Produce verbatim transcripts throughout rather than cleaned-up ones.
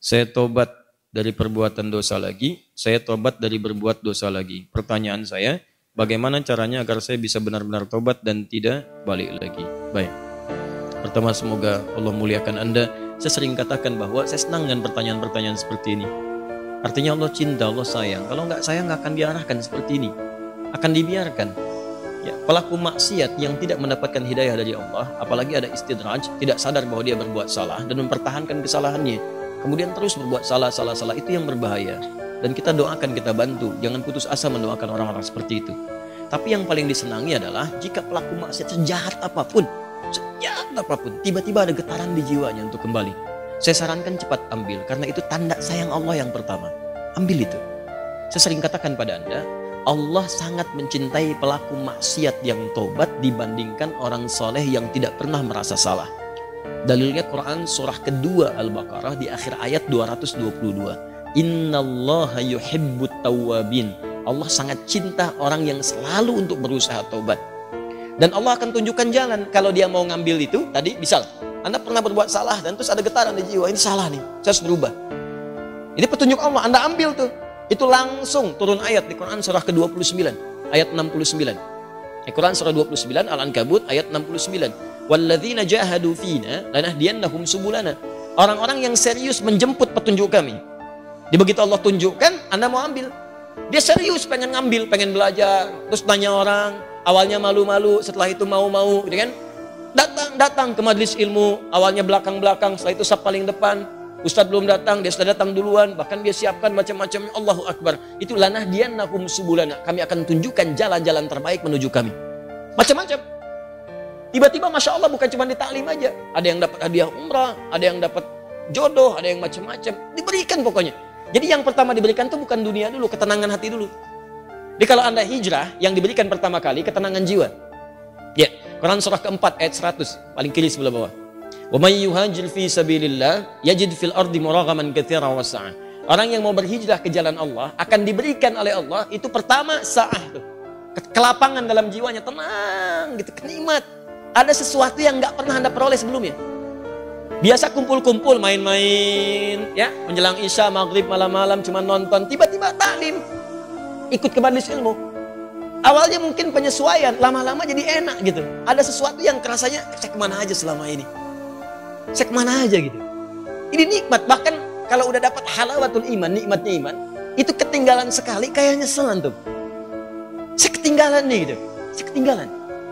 Saya tobat dari perbuatan dosa lagi, saya tobat dari berbuat dosa lagi. Pertanyaan saya, bagaimana caranya agar saya bisa benar-benar tobat dan tidak balik lagi? Baik. Pertama, semoga Allah muliakan Anda. Saya sering katakan bahwa saya senang dengan pertanyaan-pertanyaan seperti ini. Artinya Allah cinta, Allah sayang. Kalau nggak sayang nggak akan diarahkan seperti ini. Akan dibiarkan. Ya, pelaku maksiat yang tidak mendapatkan hidayah dari Allah, apalagi ada istidraj, tidak sadar bahwa dia berbuat salah dan mempertahankan kesalahannya, kemudian terus berbuat salah, salah, salah, itu yang berbahaya. Dan kita doakan, kita bantu, jangan putus asa mendoakan orang-orang seperti itu. Tapi yang paling disenangi adalah jika pelaku maksiat sejahat apapun, sejahat apapun, tiba-tiba ada getaran di jiwanya untuk kembali. Saya sarankan cepat ambil, karena itu tanda sayang Allah yang pertama. Ambil itu. Saya sering katakan pada Anda, Allah sangat mencintai pelaku maksiat yang tobat dibandingkan orang soleh yang tidak pernah merasa salah. Dalilnya Quran surah kedua Al-Baqarah di akhir ayat dua ratus dua puluh dua. Innallaha yuhibbut tawwabin. Allah sangat cinta orang yang selalu untuk berusaha tobat. Dan Allah akan tunjukkan jalan kalau dia mau ngambil itu. Tadi misal Anda pernah berbuat salah dan terus ada getaran di jiwa, ini salah nih, saya harus berubah. Ini petunjuk Allah, Anda ambil tuh. Itu langsung turun ayat di Quran surah ke dua puluh sembilan ayat enam puluh sembilan. Quran surah dua puluh sembilan Al-Ankabut ayat enam puluh sembilan. Walladzina jahadu fina lanahdiyannahum subulana. Orang-orang yang serius menjemput petunjuk kami. Di begitu Allah tunjukkan, Anda mau ambil. Dia serius pengen ngambil, pengen belajar, terus tanya orang, awalnya malu-malu, setelah itu mau-mau, gitu kan? Datang, datang ke majelis ilmu, awalnya belakang-belakang, setelah itu sab paling depan. Ustadz belum datang, dia sudah datang duluan, bahkan dia siapkan macam-macam. Allahu Akbar. Itu lanahdiyannahum subulana. Kami akan tunjukkan jalan-jalan terbaik menuju kami. Macam-macam. Tiba-tiba Masya Allah bukan cuma di taklim aja. Ada yang dapat hadiah umrah, ada yang dapat jodoh, ada yang macam-macam. Diberikan pokoknya. Jadi yang pertama diberikan itu bukan dunia dulu, ketenangan hati dulu. Jadi kalau Anda hijrah, yang diberikan pertama kali ketenangan jiwa. Ya, Quran surah keempat ayat seratus, paling kiri sebelah bawah. Wa may yuhajir fi sabilillah yajid fil ardi muraghaman katsiran wa sa'ah. Orang yang mau berhijrah ke jalan Allah akan diberikan oleh Allah itu pertama sa'ah tuh. Kelapangan dalam jiwanya, tenang gitu, kenikmat. Ada sesuatu yang nggak pernah Anda peroleh sebelumnya. Biasa kumpul-kumpul main-main ya, menjelang Isya, maghrib, malam-malam cuma nonton, tiba-tiba taklim. Ikut ke majelis ilmu. Awalnya mungkin penyesuaian, lama-lama jadi enak gitu. Ada sesuatu yang kerasanya saya kemana aja selama ini. Saya kemana aja gitu. Ini nikmat. Bahkan kalau udah dapat halawatul iman, nikmatnya iman, itu ketinggalan sekali kayak nyeselan tuh. Saya ketinggalan nih gitu. Saya ketinggalan.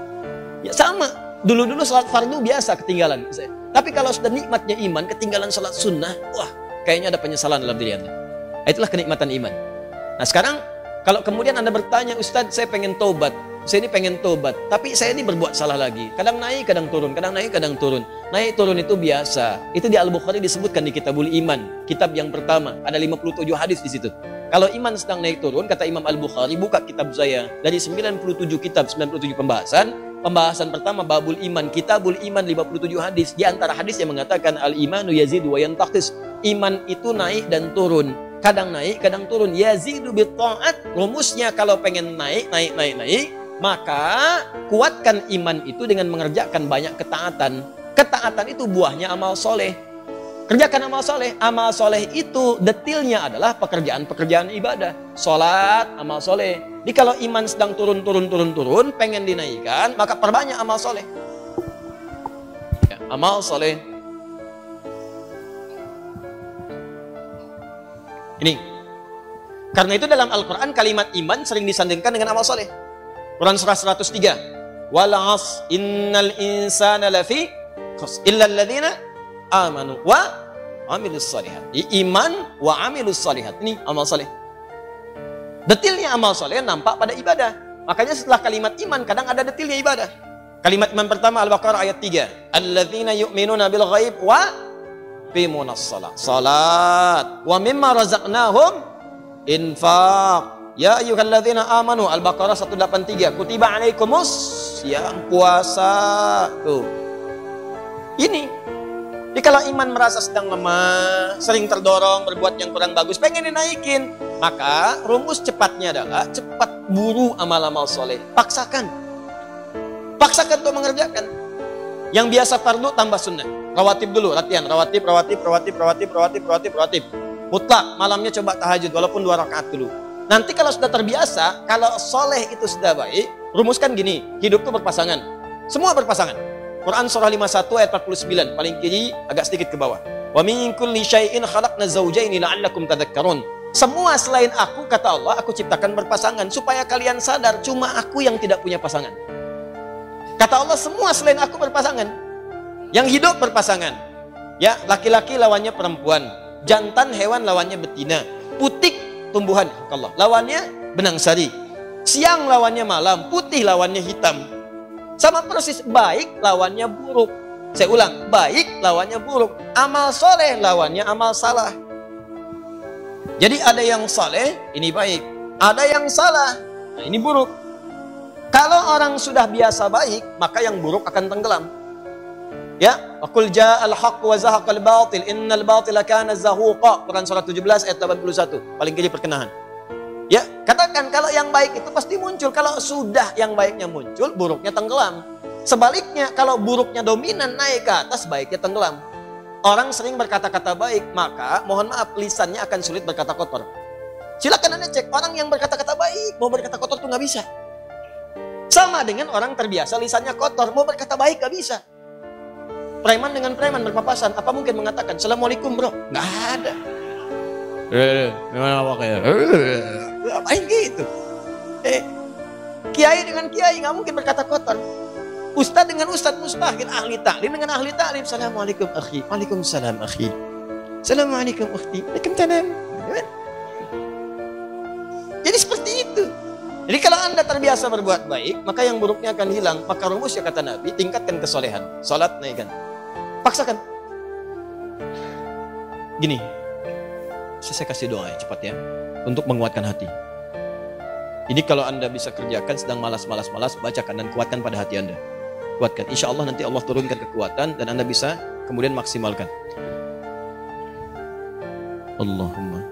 Ya sama. Dulu-dulu sholat fardu biasa ketinggalan. Tapi kalau sudah nikmatnya iman, ketinggalan sholat sunnah, wah kayaknya ada penyesalan dalam diri Anda. Itulah kenikmatan iman. Nah sekarang kalau kemudian Anda bertanya, Ustadz saya pengen tobat. Saya ini pengen tobat, tapi saya ini berbuat salah lagi. Kadang naik, kadang turun, kadang naik, kadang turun. Naik turun itu biasa. Itu di Al-Bukhari disebutkan di Kitabul Iman, kitab yang pertama. Ada lima puluh tujuh hadis di situ. Kalau iman sedang naik turun, kata Imam Al-Bukhari, buka kitab saya. Dari sembilan puluh tujuh kitab, sembilan puluh tujuh pembahasan. Pembahasan pertama Babul Iman, Kitabul Iman, lima puluh tujuh hadis. Di antara hadis yang mengatakan al-imanu yazidu wa yantaqis. Iman itu naik dan turun. Kadang naik, kadang turun. Yazidu bit ta'at. Rumusnya kalau pengen naik, naik, naik, naik, maka kuatkan iman itu dengan mengerjakan banyak ketaatan. Ketaatan itu buahnya amal soleh. Kerjakan amal soleh. Amal soleh itu detailnya adalah pekerjaan-pekerjaan ibadah. Sholat, amal soleh. Jadi kalau iman sedang turun, turun, turun, turun, pengen dinaikkan, maka perbanyak amal soleh. Ya, amal soleh. Ini. Karena itu dalam Al-Quran kalimat iman sering disandingkan dengan amal soleh. Quran surah seratus tiga. Wal 'asr innal insana lafi khusr illa alladziina amanu wa 'amilus shalihat. Iman wa 'amilus shalihat. Ini amal saleh. Detilnya amal saleh nampak pada ibadah. Makanya setelah kalimat iman kadang ada detilnya ibadah. Kalimat iman pertama Al-Baqarah ayat tiga. Alladziina yu'minuna bil ghaib wa yuqimunas shalah. Salat wa mimma razaqnahum infaq. Ya ayyuhalladzina amanu, Al-Baqarah seratus delapan puluh tiga. Kutiba alaikumus yang puasa. Tuh. Ini. Jadi kalau iman merasa sedang lemah, sering terdorong berbuat yang kurang bagus, pengen dinaikin, maka rumus cepatnya adalah cepat buru amal-amal soleh. Paksakan. Paksakan untuk mengerjakan. Yang biasa fardu tambah sunnah. rawatib dulu, latihan. Rawatib, rawatib, rawatib, rawatib, rawatib, rawatib, rawatib. Mutlak, malamnya coba tahajud, walaupun dua rakaat dulu. Nanti kalau sudah terbiasa, kalau soleh itu sudah baik, rumuskan gini, hidup itu berpasangan. Semua berpasangan. Quran surah lima puluh satu ayat empat puluh sembilan, paling kiri agak sedikit ke bawah. Wa min kulli syai'in khalaqna zawjaini la'allakum tadhakkarun. Semua selain aku, kata Allah, aku ciptakan berpasangan supaya kalian sadar cuma aku yang tidak punya pasangan. Kata Allah, semua selain aku berpasangan. Yang hidup berpasangan. Ya, laki-laki lawannya perempuan, jantan hewan lawannya betina, putik tumbuhan Allah lawannya benang sari, siang lawannya malam, putih lawannya hitam. Sama persis, baik lawannya buruk. Saya ulang, baik lawannya buruk, amal soleh lawannya amal salah. Jadi ada yang soleh, ini baik, ada yang salah, nah ini buruk. Kalau orang sudah biasa baik, maka yang buruk akan tenggelam. Ya, qul ja'al haqq wa zahaqal batil innal batila kana zahuqa. Quran surah tujuh belas ayat delapan puluh satu, paling kiri perkenahan. Ya, katakan kalau yang baik itu pasti muncul. Kalau sudah yang baiknya muncul, buruknya tenggelam. Sebaliknya, kalau buruknya dominan naik ke atas, baiknya tenggelam. Orang sering berkata-kata baik, maka mohon maaf, lisannya akan sulit berkata kotor. Silakan Anda cek, orang yang berkata-kata baik, mau berkata kotor tuh nggak bisa. Sama dengan orang terbiasa lisannya kotor, mau berkata baik nggak bisa. Preman dengan preman berpapasan, apa mungkin mengatakan Assalamualaikum bro? Nggak ada. Eh, gimana awaknya? Eh, apain gitu? Eh, kiai dengan kiai nggak mungkin berkata kotor. Ustadz dengan ustadz mustahil, ahli taklim dengan ahli taklim. Assalamualaikum akhi, waalaikumsalam akhi. Assalamualaikum ukhti, waalaikumsalam. Jadi seperti itu. Jadi kalau Anda terbiasa berbuat baik, maka yang buruknya akan hilang. Maka rumusnya kata Nabi, tingkatkan kesolehan. Salat naikkan. Paksakan. Gini, saya kasih doa ya cepat ya, untuk menguatkan hati. Ini kalau Anda bisa kerjakan, sedang malas-malas-malas, bacakan dan kuatkan pada hati Anda. Kuatkan. Insya Allah nanti Allah turunkan kekuatan dan Anda bisa kemudian maksimalkan. Allahumma.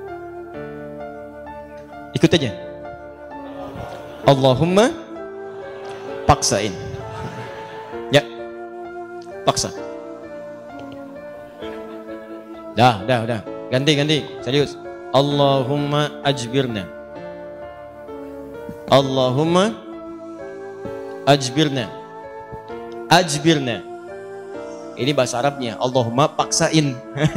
Ikut aja. Allahumma paksain. Ya. Paksa. Dah, dah, dah. Ganti, ganti. Serius. Allahumma ajbirna. Allahumma ajbirna. Ajbirna. Ini bahasa Arabnya. Allahumma paksain.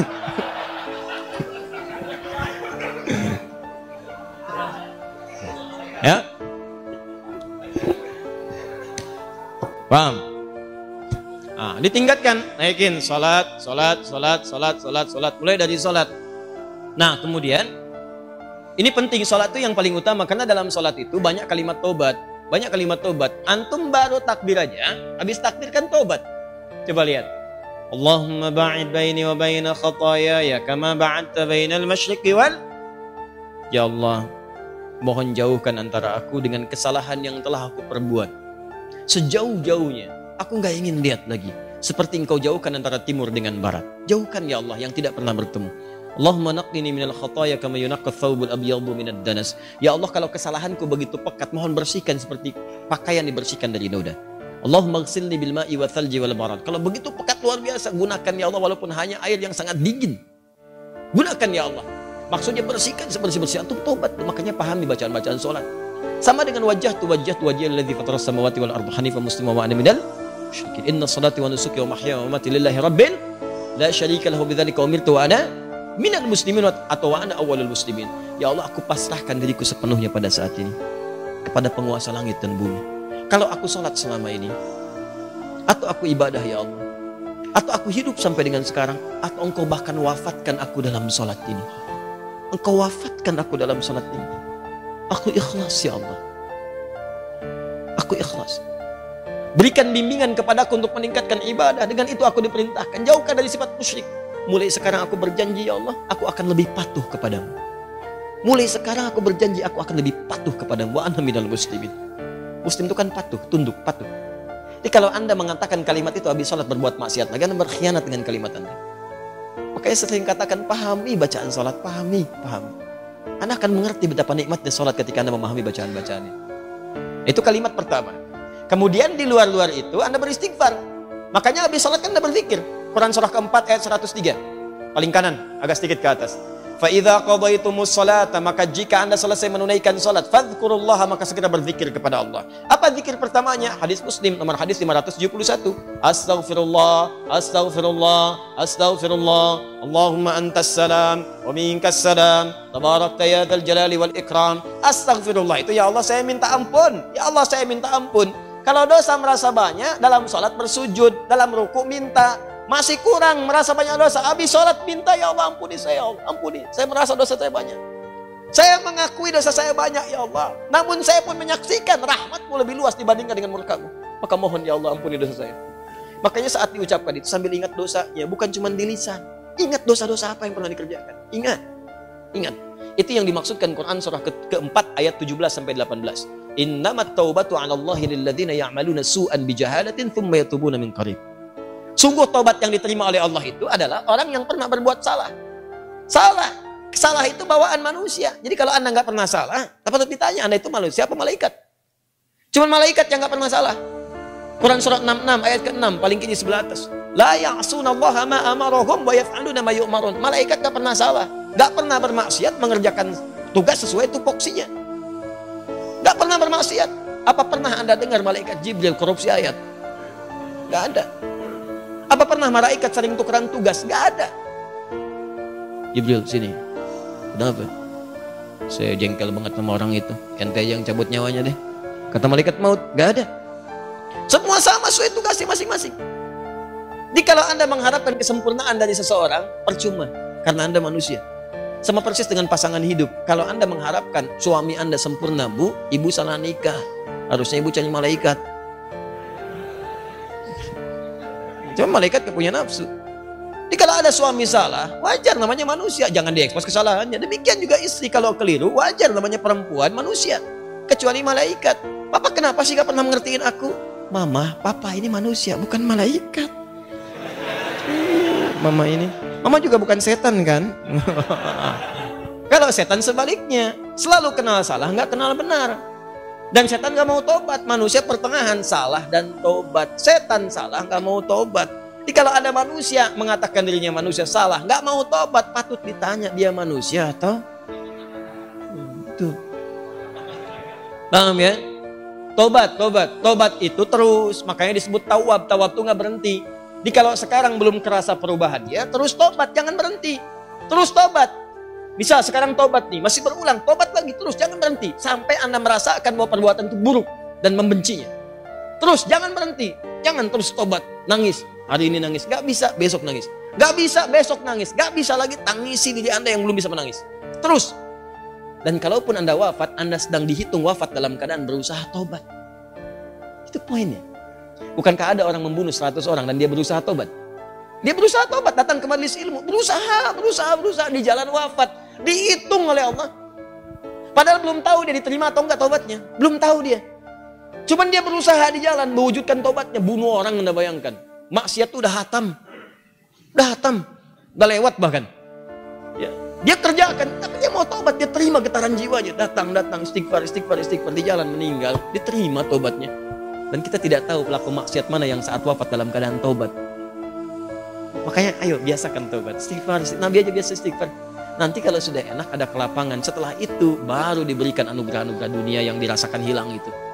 Ya. Paham? Nah, ditingkatkan, naikin salat, salat, salat, salat, salat, salat, mulai dari salat. Nah, kemudian ini penting, salat itu yang paling utama karena dalam salat itu banyak kalimat tobat, banyak kalimat tobat. Antum baru takbir aja, habis takbir kan tobat. Coba lihat. Allahumma ba'id baini wa baina khataaya kama ba'adta bainal masyriqi wal. Ya Allah, mohon jauhkan antara aku dengan kesalahan yang telah aku perbuat. Sejauh-jauhnya, aku nggak ingin lihat lagi. Seperti engkau jauhkan antara timur dengan barat. Jauhkan ya Allah yang tidak pernah bertemu. Allahumma naqqini minal khataaya kama yunaqqa thawbul abyadu minad danas. Ya Allah, kalau kesalahanku begitu pekat, mohon bersihkan seperti pakaian dibersihkan dari noda. Allahumma ghsilni bil ma'i wa thalji wal barad. Kalau begitu pekat luar biasa, gunakan ya Allah walaupun hanya air yang sangat dingin. Gunakan ya Allah. Maksudnya bersihkan sebersih-bersih. Antum tobat, makanya pahami bacaan-bacaan sholat. Sama dengan wajah tu wajah tu wajah alladzi fatara samawati wal arda hanifan musliman wa ana minal musyrikin. Inna salati wa nusuki wa mahyaya wa mamati lillahi rabbil la syarika lahu bidzalika umirtu wa ana minal muslimin atau wa ana awwalul muslimin. Ya Allah, aku pasrahkan diriku sepenuhnya pada saat ini kepada penguasa langit dan bumi. Kalau aku salat selama ini, atau aku ibadah ya Allah, atau aku hidup sampai dengan sekarang, atau engkau bahkan wafatkan aku dalam salat ini, engkau wafatkan aku dalam salat ini, aku ikhlas ya Allah. Aku ikhlas. Berikan bimbingan kepadaku untuk meningkatkan ibadah. Dengan itu aku diperintahkan. Jauhkan dari sifat musyrik. Mulai sekarang aku berjanji ya Allah, aku akan lebih patuh kepadamu. Mulai sekarang aku berjanji aku akan lebih patuh kepadamu. Wa ana minal muslimin. Muslim itu kan patuh, tunduk, patuh. Jadi kalau Anda mengatakan kalimat itu habis sholat berbuat maksiat, lagi Anda berkhianat dengan kalimat Anda. Makanya sering katakan, pahami bacaan sholat, pahami, pahami. Anda akan mengerti betapa nikmatnya sholat ketika Anda memahami bacaan-bacaannya. Itu kalimat pertama. Kemudian di luar-luar itu Anda beristighfar. Makanya habis sholat kan Anda berzikir. Quran surah keempat ayat seratus tiga. Paling kanan, agak sedikit ke atas. Fa idza qadaitumus sholata, maka jika Anda selesai menunaikan salat, fadhkurullaha, maka segera berzikir kepada Allah. Apa zikir pertamanya? Hadis Muslim nomor hadis lima ratus tujuh puluh satu. Astaghfirullah, astaghfirullah, astaghfirullah. Allahumma antas salam wa minkas salam. Tabarakta ya dzal jalali wal ikram. Astaghfirullah itu, ya Allah saya minta ampun. Ya Allah saya minta ampun. Kalau dosa merasa banyak, dalam salat bersujud, dalam ruku minta. Masih kurang, merasa banyak dosa, habis sholat minta, ya Allah ampuni saya, ya Allah ampuni, saya merasa dosa saya banyak. Saya mengakui dosa saya banyak, ya Allah. Namun saya pun menyaksikan rahmatmu lebih luas dibandingkan dengan murkamu. Maka mohon ya Allah ampuni dosa saya. Makanya saat diucapkan itu sambil ingat dosanya, bukan cuma di lisan. Ingat dosa-dosa apa yang pernah dikerjakan. Ingat, ingat. Itu yang dimaksudkan Quran surah ke keempat ayat tujuh belas sampai delapan belas. Innamat taubatu 'ala Allahi lilladzina ya'maluna su'an bijahalatin thumma yatubuna min qarib. Sungguh tobat yang diterima oleh Allah itu adalah orang yang pernah berbuat salah. Salah. Salah itu bawaan manusia. Jadi kalau Anda nggak pernah salah, patut ditanya, Anda itu manusia apa malaikat? Cuma malaikat yang nggak pernah salah. Quran surat enam puluh enam ayat ke enam, paling kiri sebelah atas. La ya'sunallaha ma amarahum wa yaf'aluna ma yu'marun. Malaikat nggak pernah salah. Nggak pernah bermaksiat, mengerjakan tugas sesuai tupoksinya. Nggak pernah bermaksiat. Apa pernah Anda dengar malaikat Jibril korupsi ayat? Nggak ada. Apa pernah malaikat sering tukeran tugas? Gak ada. Jibril sini. Kenapa? Saya jengkel banget sama orang itu. Ente yang cabut nyawanya deh. Kata malaikat maut, gak ada. Semua sama sesuai tugasnya masing-masing. Jadi kalau Anda mengharapkan kesempurnaan dari seseorang, percuma. Karena Anda manusia. Sama persis dengan pasangan hidup. Kalau Anda mengharapkan suami Anda sempurna, Bu, ibu salah nikah. Harusnya ibu cari malaikat. Cuma malaikat gak punya nafsu. Jadi kalau ada suami salah, wajar namanya manusia. Jangan diekspos kesalahannya. Demikian juga istri kalau keliru, wajar namanya perempuan manusia. Kecuali malaikat. Papa kenapa sih gak pernah mengertiin aku? Mama, papa ini manusia, bukan malaikat. Hmm, mama ini. Mama juga bukan setan kan? Kalau setan sebaliknya. Selalu kenal salah, gak kenal benar. Dan setan gak mau tobat. Manusia pertengahan salah dan tobat. Setan salah gak mau tobat. Jadi kalau ada manusia mengatakan dirinya manusia salah, gak mau tobat, patut ditanya dia manusia atau itu. Paham ya? Tobat, tobat, tobat itu terus. Makanya disebut tawab. Tawab itu gak berhenti. Jadi kalau sekarang belum kerasa perubahan dia, terus tobat, jangan berhenti. Terus tobat. Bisa sekarang tobat nih, masih berulang, tobat lagi terus, jangan berhenti. Sampai Anda merasakan bahwa perbuatan itu buruk dan membencinya. Terus, jangan berhenti. Jangan terus tobat, nangis. Hari ini nangis, gak bisa, besok nangis. Gak bisa, besok nangis. Gak bisa lagi, tangisi diri Anda yang belum bisa menangis. Terus. Dan kalaupun Anda wafat, Anda sedang dihitung wafat dalam keadaan berusaha tobat. Itu poinnya. Bukankah ada orang membunuh seratus orang dan dia berusaha tobat? Dia berusaha tobat, datang ke majelis ilmu, berusaha, berusaha, berusaha di jalan wafat, dihitung oleh Allah. Padahal belum tahu dia diterima atau enggak tobatnya, belum tahu dia. Cuman dia berusaha di jalan mewujudkan tobatnya, bunuh orang Anda bayangkan. Maksiat itu udah hatam, udah hatam, udah lewat bahkan. Ya. Dia kerjakan, tapi dia mau tobat, dia terima getaran jiwanya, datang, datang, istighfar, istighfar, istighfar, di jalan meninggal, diterima tobatnya. Dan kita tidak tahu pelaku maksiat mana yang saat wafat dalam keadaan tobat. Makanya ayo biasakan tobat, istighfar, Nabi aja biasa istighfar. Nanti kalau sudah enak ada kelapangan, setelah itu baru diberikan anugerah-anugerah dunia yang dirasakan hilang itu.